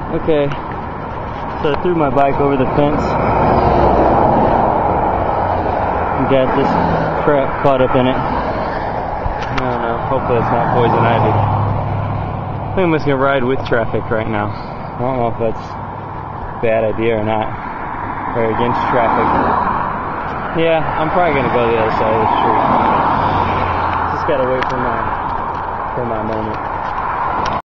Okay, so I threw my bike over the fence and got this crap caught up in it. I don't know, hopefully it's not poison ivy. I think I'm just gonna ride with traffic right now. I don't know if that's a bad idea or not, or against traffic. Yeah, I'm probably gonna go to the other side of the street. Just gotta wait for my moment.